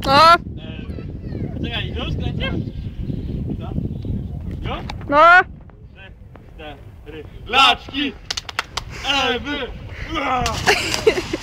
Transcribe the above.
No. Czekaj, już kręcisz? Co? Już? No. 3, 4. Laczki! Ewy!